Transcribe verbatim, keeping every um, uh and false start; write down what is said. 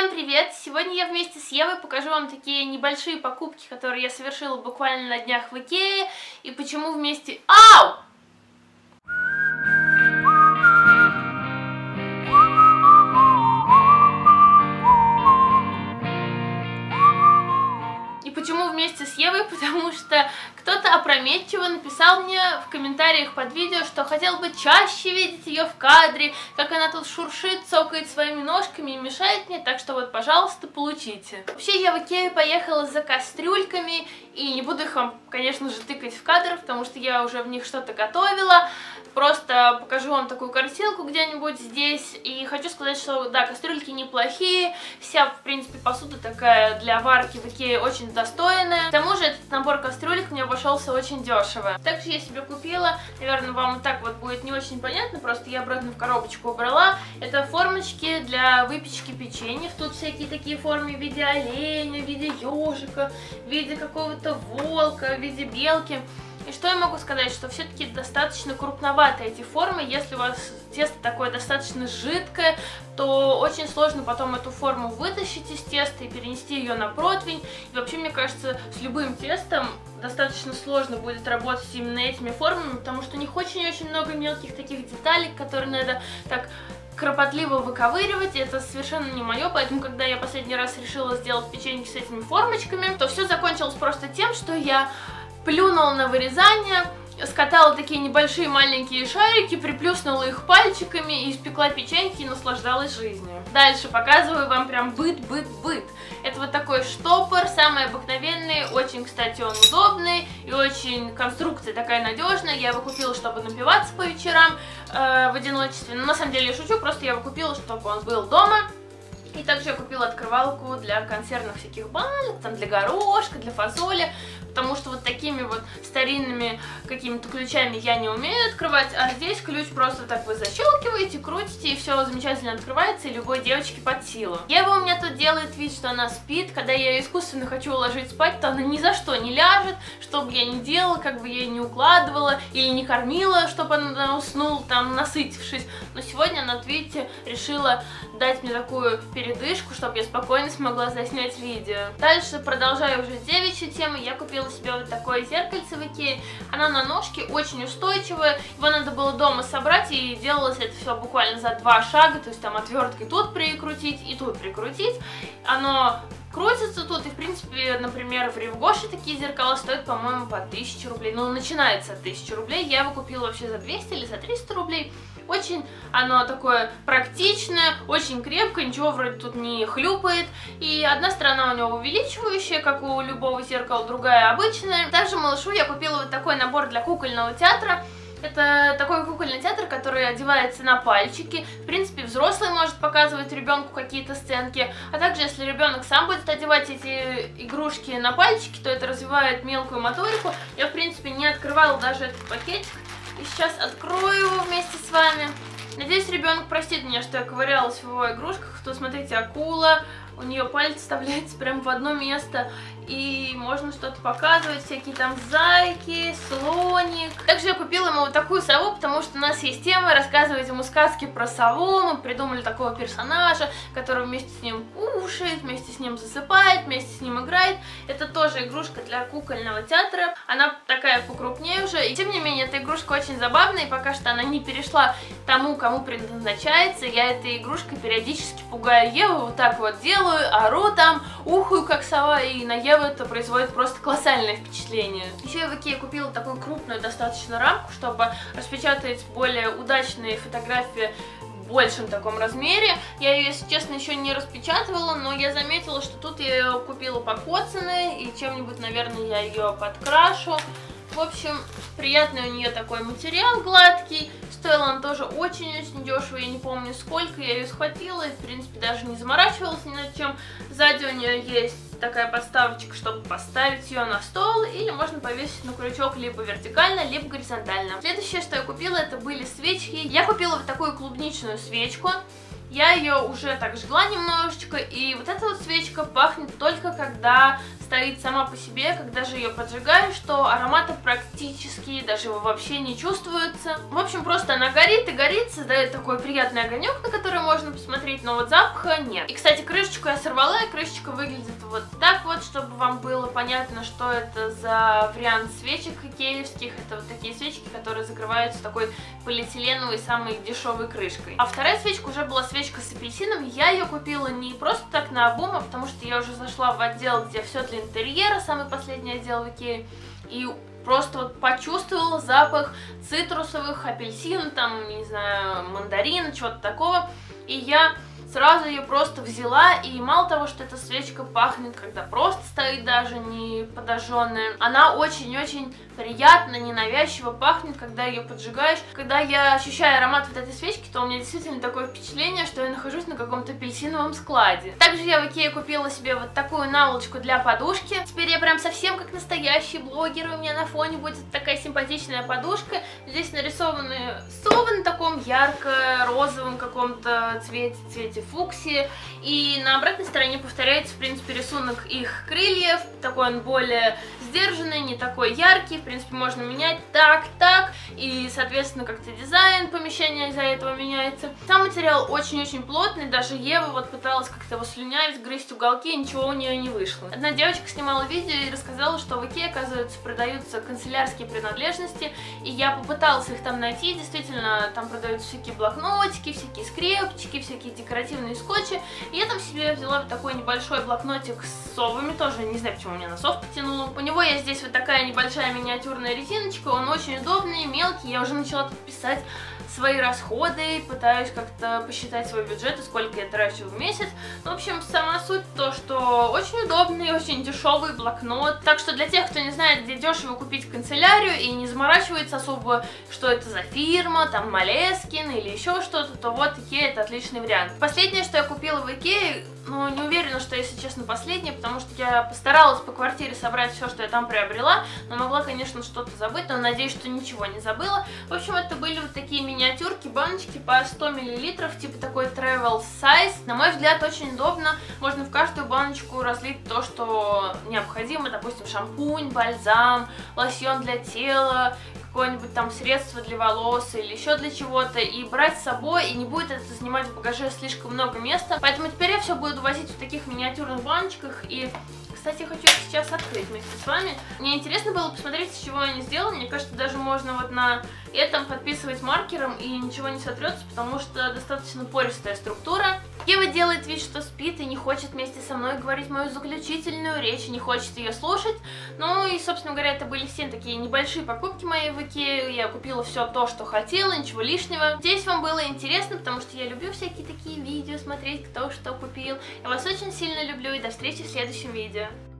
Всем привет! Сегодня я вместе с Евой покажу вам такие небольшие покупки, которые я совершила буквально на днях в Икее, и почему вместе... Ау! И почему вместе с Евой? Потому что кто-то опрометчиво написал мне в комментариях под видео, что хотел бы чаще видеть ее в кадре, как она тут шуршит, цокает своими ножками и мешает мне, так что вот, пожалуйста, получите. Вообще, я в Икею поехала за кастрюльками, и не буду их вам, конечно же, тыкать в кадр, потому что я уже в них что-то готовила. Просто покажу вам такую картинку где-нибудь здесь, и хочу сказать, что, да, кастрюльки неплохие, вся, в принципе, посуда такая для варки в Икее очень достойная. К тому же, этот набор кастрюлек мне обошелся очень дешево. Также я себе купила, наверное, вам и так вот будет не очень понятно, просто я обратно в коробочку убрала. Это формочки для выпечки печеньев. Тут всякие такие формы в виде оленя, в виде ежика, в виде какого-то волка, в виде белки. И что я могу сказать, что все-таки достаточно крупноваты эти формы. Если у вас тесто такое достаточно жидкое, то очень сложно потом эту форму вытащить из теста и перенести ее на противень. И вообще, мне кажется, с любым тестом достаточно сложно будет работать именно этими формами, потому что у них очень-очень много мелких таких деталей, которые надо так кропотливо выковыривать, это совершенно не мое, поэтому, когда я последний раз решила сделать печеньки с этими формочками, то все закончилось просто тем, что я плюнула на вырезание, скатала такие небольшие маленькие шарики, приплюснула их пальчиками и испекла печеньки и наслаждалась жизнью. Дальше показываю вам прям быт-быт-быт. Это вот такой штопор, самый обыкновенный, очень, кстати, он удобный и очень конструкция такая надежная. Я его купила, чтобы напиваться по вечерам э, в одиночестве. Но на самом деле я шучу, просто я его купила, чтобы он был дома. И также я купила открывалку для консервных всяких банок, там для горошка, для фасоли, потому что вот такими вот старинными какими-то ключами я не умею открывать, а здесь ключ просто так вы защелкиваете, крутите, и все замечательно открывается, и любой девочке под силу. Ева у меня тут делает вид, что она спит, когда я ее искусственно хочу уложить спать, то она ни за что не ляжет, что бы я ни делала, как бы я ее не укладывала или не кормила, чтобы она уснула, там, насытившись. Но сегодня она, видите, решила дать мне такую передышку, чтобы я спокойно смогла заснять видео. Дальше, продолжаю уже девичью тему, я купила себе вот такое зеркальце в Икее. Оно на ножке, очень устойчивое, его надо было дома собрать, и делалось это все буквально за два шага, то есть там отверткой тут прикрутить и тут прикрутить. Оно крутится тут, и в принципе, например, в Ривгоше такие зеркала стоят, по-моему, по тысяче рублей. Ну, начинается от тысячи рублей, я его купила вообще за двести или за триста рублей. Очень оно такое практичное, очень крепкое, ничего вроде тут не хлюпает. И одна сторона у него увеличивающая, как у любого зеркала, другая обычная. Также малышу я купила вот такой набор для кукольного театра. Это такой кукольный театр, который одевается на пальчики. В принципе, взрослый может показывать ребенку какие-то сценки. А также, если ребенок сам будет одевать эти игрушки на пальчики, то это развивает мелкую моторику. Я, в принципе, не открывала даже этот пакетик. И сейчас открою его вместе с вами. Надеюсь, ребенок простит меня, что я ковырялась в его игрушках. Тут, смотрите, акула. У нее палец вставляется прямо в одно место. И можно что-то показывать, всякие там зайки, слоник. Также я купила ему вот такую сову, потому что у нас есть тема рассказывать ему сказки про сову. Мы придумали такого персонажа, который вместе с ним кушает, вместе с ним засыпает, вместе с ним играет. Это тоже игрушка для кукольного театра. Она такая покрупнее уже. И тем не менее, эта игрушка очень забавная, и пока что она не перешла тому, кому предназначается. Я этой игрушкой периодически пугаю Еву, вот так вот делаю, ору там, ухаю как сова, и на Еву это производит просто колоссальное впечатление. Еще я в Икее купила такую крупную достаточно рамку, чтобы распечатать более удачные фотографии в большем таком размере. Я ее, если честно, еще не распечатывала, но я заметила, что тут я ее купила покоцанной, и чем-нибудь, наверное, я ее подкрашу. В общем, приятный у нее такой материал, гладкий. Стоила она тоже очень-очень дешево, я не помню сколько, я ее схватила и, в принципе, даже не заморачивалась ни над чем. Сзади у нее есть такая подставочка, чтобы поставить ее на стол, или можно повесить на крючок либо вертикально, либо горизонтально. Следующее, что я купила, это были свечки. Я купила вот такую клубничную свечку. Я ее уже так жгла немножечко, и вот эта вот свечка пахнет только когда стоит сама по себе, когда же ее поджигаешь, что аромата практически даже вообще не чувствуется. В общем, просто она горит и горит, создает такой приятный огонек, на который можно посмотреть, но вот запаха нет. И, кстати, крышечку я сорвала, и крышечка выглядит вот так вот, чтобы вам было понятно, что это за вариант свечек икеевских. Это вот такие свечки, которые закрываются такой полиэтиленовой самой дешевой крышкой. А вторая свечка уже была свечка с апельсином. Я ее купила не просто так наобум, а потому что я уже зашла в отдел, где все для интерьера, самый последний отдел в Икее, и просто вот почувствовала запах цитрусовых, апельсин, там, не знаю, мандарин, чего-то такого, и я сразу ее просто взяла, и мало того, что эта свечка пахнет, когда просто стоит даже не подожженная, она очень-очень приятно, ненавязчиво пахнет, когда ее поджигаешь. Когда я ощущаю аромат вот этой свечки, то у меня действительно такое впечатление, что я нахожусь на каком-то апельсиновом складе. Также я в Икее купила себе вот такую наволочку для подушки. Теперь я прям совсем как настоящий блогер, у меня на фоне будет такая симпатичная подушка. Здесь нарисованы совы на таком ярко-розовом каком-то цвете, цвете фуксии. И на обратной стороне повторяется, в принципе, рисунок их крыльев. Такой он более сдержанный, не такой яркий. В принципе, можно менять так, так. И, соответственно, как-то дизайн помещения из-за этого меняется. Сам материал очень-очень плотный. Даже Ева вот пыталась как-то его слюнявить, грызть уголки, и ничего у нее не вышло. Одна девочка снимала видео и рассказала, что в Икее, оказывается, продаются канцелярские принадлежности. И я попыталась их там найти. Действительно, там продаются всякие блокнотики, всякие скрепочки, всякие декоративные скотчи. И я там себе взяла вот такой небольшой блокнотик с совами. Тоже не знаю, почему меня на сов потянуло. У него есть здесь вот такая небольшая миниатюрная резиночка. Он очень удобный, мелкий. Я уже начала тут писать свои расходы, пытаюсь как-то посчитать свой бюджет и сколько я трачу в месяц. В общем, сама суть то, что очень удобный, очень дешевый блокнот. Так что для тех, кто не знает, где дешево купить канцелярию и не заморачивается особо, что это за фирма, там Молескин или еще что-то, то вот Икея это отличный вариант. Последнее, что я купила в Икее, ну, не уверена, что, если честно, последнее, потому что я постаралась по квартире собрать все, что я там приобрела, но могла, конечно, что-то забыть, но надеюсь, что ничего не забыла. В общем, это были вот такие миниатюрки, баночки по сто миллилитров, типа такой travel size. На мой взгляд, очень удобно. Можно в каждую баночку разлить то, что необходимо, допустим, шампунь, бальзам, лосьон для тела, какое-нибудь там средство для волос или еще для чего-то, и брать с собой, и не будет это занимать в багаже слишком много места. Поэтому теперь я все буду возить в таких миниатюрных баночках. И, кстати, хочу их сейчас открыть вместе с вами. Мне интересно было посмотреть, с чего они сделаны. Мне кажется, даже можно вот на этом подписывать маркером, и ничего не сотрется, потому что достаточно пористая структура. Ева делает вид, что спит и не хочет вместе со мной говорить мою заключительную речь, не хочет ее слушать. Ну и, собственно говоря, это были все такие небольшие покупки мои в Икее. Я купила все то, что хотела, ничего лишнего. Надеюсь, вам было интересно, потому что я люблю всякие такие видео, смотреть, кто что купил. Я вас очень сильно люблю, и до встречи в следующем видео.